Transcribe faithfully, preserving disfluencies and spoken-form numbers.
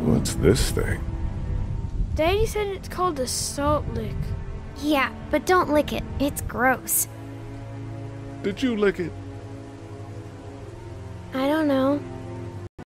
What's this thing? Daddy said it's called a salt lick. Yeah, but don't lick it. It's gross. Did you lick it? I don't know.